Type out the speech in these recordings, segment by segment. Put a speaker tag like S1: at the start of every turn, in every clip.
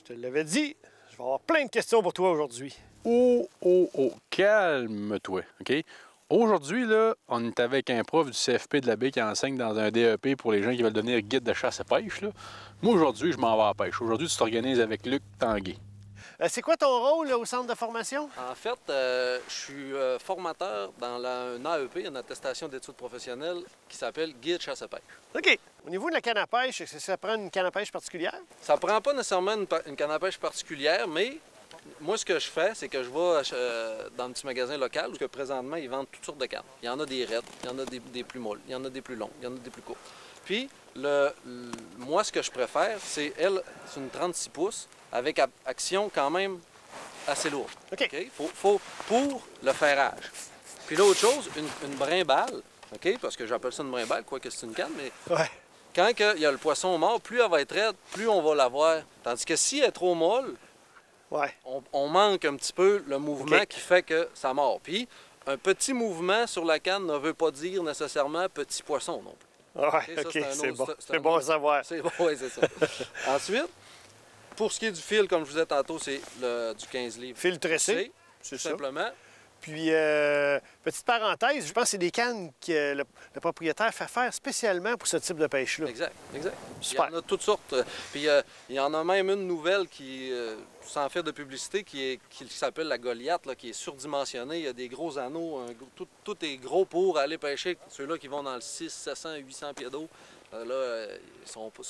S1: Je te l'avais dit, je vais avoir plein de questions pour toi aujourd'hui.
S2: Oh, calme-toi, OK? Aujourd'hui, là, on est avec un prof du CFP de la baie qui enseigne dans un DEP pour les gens qui veulent devenir guide de chasse et pêche, là. Moi, aujourd'hui, je m'en vais à la pêche. Aujourd'hui, tu t'organises avec Luc Tanguay.
S1: C'est quoi ton rôle là, au centre de formation?
S3: En fait, je suis formateur dans un AEP, une attestation d'études professionnelles, qui s'appelle Guide chasse et pêche.
S1: OK. Au niveau de la canne à pêche, est-ce que ça prend une canne à pêche particulière?
S3: Ça prend pas nécessairement une canne à pêche particulière, mais moi, ce que je fais, c'est que je vais dans un petit magasin local où présentement, ils vendent toutes sortes de cannes. Il y en a des raides, il y en a des plus molles, il y en a des plus longues, il y en a des plus courtes. Puis, moi, ce que je préfère, c'est une 36 pouces avec action quand même assez lourde.
S1: OK.
S3: Faut pour le ferrage. Puis l'autre chose, une brimbale, OK? Parce que j'appelle ça une brimbale, quoique c'est une canne, mais
S1: Ouais.
S3: quand il y a le poisson mort, plus elle va être raide, plus on va l'avoir. Tandis que si elle est trop molle,
S1: Ouais.
S3: on manque un petit peu le mouvement
S1: OK.
S3: qui fait que ça mord. Puis, un petit mouvement sur la canne ne veut pas dire nécessairement petit poisson non plus.
S1: Ouais,
S3: Ça,
S1: OK,
S3: c'est un
S1: c'est
S3: autre-
S1: bon.
S3: c'est
S1: C'est
S3: un
S1: bon à
S3: autre-
S1: savoir.
S3: C'est bon, oui, c'est ça. Ensuite, pour ce qui est du fil, comme je vous disais tantôt, c'est du 15 livres.
S1: Fil tressé,
S3: C'est
S1: c'est
S3: tout
S1: ça.
S3: simplement.
S1: Puis, petite parenthèse, je pense que c'est des cannes que le propriétaire fait faire spécialement pour ce type de pêche-là.
S3: Exact.
S1: Super.
S3: Il y en a toutes sortes. Puis il y en a même une nouvelle qui, sans faire de publicité, qui s'appelle la Goliath, là, qui est surdimensionnée. Il y a des gros anneaux. Tout est gros pour aller pêcher. Ceux-là qui vont dans le 600, 700, 800 pieds d'eau, ils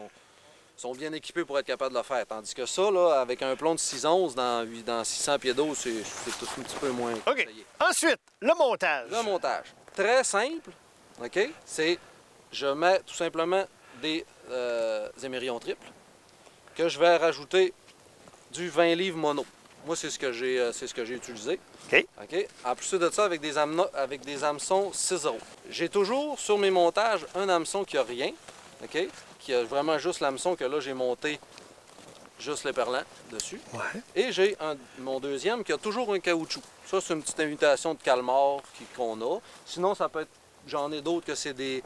S3: sont bien équipés pour être capables de le faire. Tandis que ça, là, avec un plomb de 6 onces dans 600 pieds d'eau, c'est tout un petit peu moins
S1: OK.
S3: conseillé.
S1: Ensuite, le montage.
S3: Le montage. Très simple, OK? C'est, je mets tout simplement des émerillons triples que je vais rajouter du 20 livres mono. Moi, c'est ce que j'ai utilisé.
S1: OK.
S3: OK? En plus de ça, avec des hameçons 6-0. J'ai toujours sur mes montages un hameçon qui a rien, OK? Qui a vraiment juste l'hameçon que là, j'ai monté juste l'éperlant dessus.
S1: Ouais.
S3: Et j'ai mon deuxième qui a toujours un caoutchouc. Ça, c'est une petite invitation de calmar qu'on a. Sinon, ça peut être, j'en ai d'autres que c'est des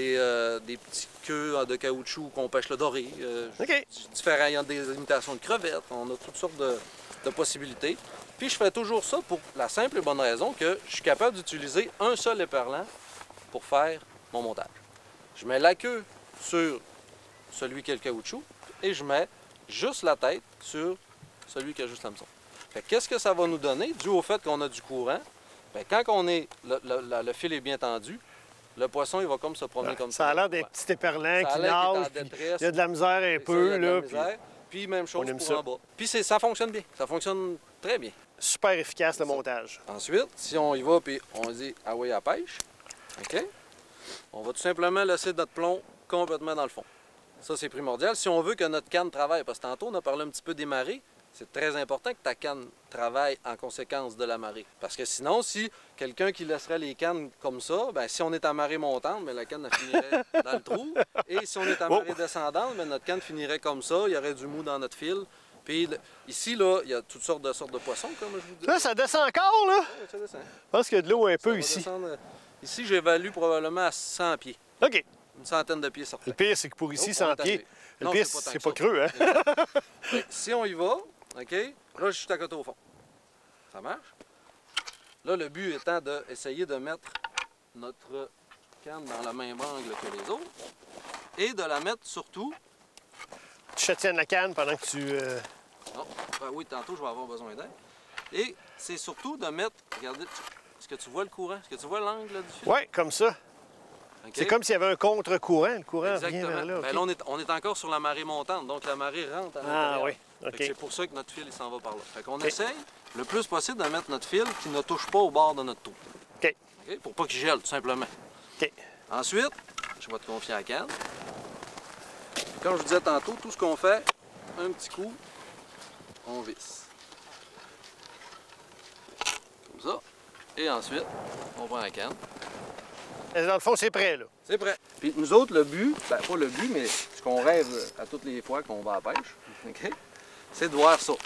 S3: petits queues de caoutchouc qu'on pêche le doré.
S1: OK.
S3: Différents, il y a des imitations de crevettes. On a toutes sortes de possibilités. Puis je fais toujours ça pour la simple et bonne raison que je suis capable d'utiliser un seul éperlant pour faire mon montage. Je mets la queue sur celui qui a le caoutchouc et je mets juste la tête sur celui qui a juste l'hameçon. Fait qu'est-ce que ça va nous donner, dû au fait qu'on a du courant? Bien, quand le fil est bien tendu, le poisson, il va comme se promener comme ça.
S1: Ça a l'air des petits éperlants
S3: Ça a
S1: qui
S3: l'air qu'il est en
S1: nagent. Puis
S3: détresse.
S1: il y a de la misère un
S3: C'est ça, il y
S1: peu.
S3: a de la
S1: Là,
S3: misère. Puis même chose
S1: on aime
S3: pour
S1: ça.
S3: en bas. Puis ça fonctionne bien. Ça fonctionne très bien.
S1: super efficace le montage.
S3: Ensuite, si on y va puis on dit ah oui à pêche, OK? On va tout simplement laisser notre plomb complètement dans le fond. Ça, c'est primordial. Si on veut que notre canne travaille, parce que tantôt, on a parlé un petit peu des marées, c'est très important que ta canne travaille en conséquence de la marée. Parce que sinon, si quelqu'un qui laisserait les cannes comme ça, bien, si on est à marée montante, bien, la canne elle finirait dans le trou. Et si on est à marée descendante, bien, notre canne finirait comme ça, il y aurait du mou dans notre fil. Puis ici, là, il y a toutes sortes de poissons, comme je vous dis.
S1: Là, ça descend encore, là?
S3: Oui, ça descend.
S1: Je pense qu'il y a de l'eau un
S3: Ça
S1: peu
S3: va
S1: ici.
S3: descendre. Ici, j'évalue probablement à 100 pieds.
S1: OK.
S3: Une centaine de pieds certains.
S1: Le pire, c'est que pour ici,
S3: Oh,
S1: 100
S3: on est
S1: pieds,
S3: arrivé.
S1: le
S3: Non,
S1: pire,
S3: c'est pas tant
S1: c'est
S3: que
S1: pas
S3: ça.
S1: creux, hein?
S3: Si on y va, OK, là, je suis à côté au fond. Ça marche? Là, le but étant d'essayer de mettre notre canne dans la même angle que les autres et de la mettre surtout...
S1: Tu châtiennes la canne pendant que tu...
S3: Non, ben oui, tantôt, je vais avoir besoin d'aide. Et c'est surtout de mettre... Regardez, est-ce que tu vois le courant? Est-ce que tu vois l'angle du fil?
S1: Ouais, comme ça.
S3: OK?
S1: C'est comme s'il y avait un contre-courant. Le courant
S3: Exactement.
S1: vient vers là.
S3: Ben
S1: OK.
S3: là, on est encore sur la marée montante, donc la marée rentre à l'intérieur.
S1: Ah oui,
S3: Fait
S1: OK.
S3: que c'est pour ça que notre fil il s'en va par là. Fait qu'on
S1: OK.
S3: essaye le plus possible de mettre notre fil qui ne touche pas au bord de notre trou.
S1: OK.
S3: OK? Pour pas qu'il gèle, tout simplement.
S1: OK.
S3: Ensuite, je vais te confier à la canne. Puis comme je vous disais tantôt, tout ce qu'on fait, un petit coup, on visse. Comme ça. Et ensuite, on prend la canne.
S1: Et dans le fond, c'est prêt, là.
S3: C'est prêt. Puis nous autres, le but, ben pas le but, mais ce qu'on rêve à toutes les fois qu'on va à la pêche, OK? C'est de voir ça.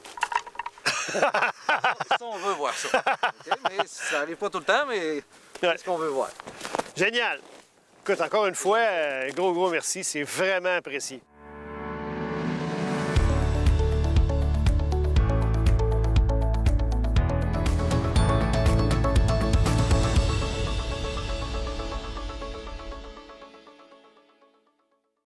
S3: Ça, on veut voir ça. OK? Mais ça n'arrive pas tout le temps, mais c'est ce qu'on veut voir.
S1: Génial. Écoute, encore une fois, gros merci. C'est vraiment apprécié.